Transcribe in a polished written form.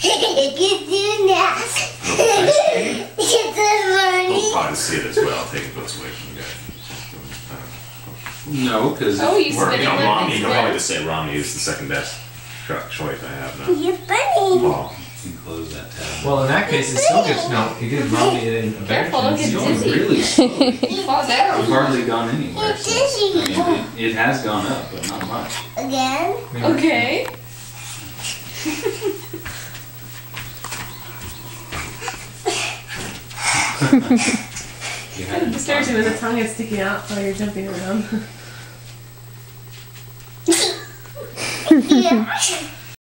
can do that. It's funny. We'll probably see it as well, taking books away from you guys. No, because Romney, you'll probably just say Romney is the second best choice I have now. You're funny. Well, you can close that tab. Well, in that case, it still gets he gives Romney a better Careful, don't chance. get It's going dizzy. really slowly. You fall down. We've hardly gone anywhere. You're dizzy. I mean, it has gone up, but not much. Again? Okay. You It disturbs you when the tongue is sticking out while you're jumping around. Yeah.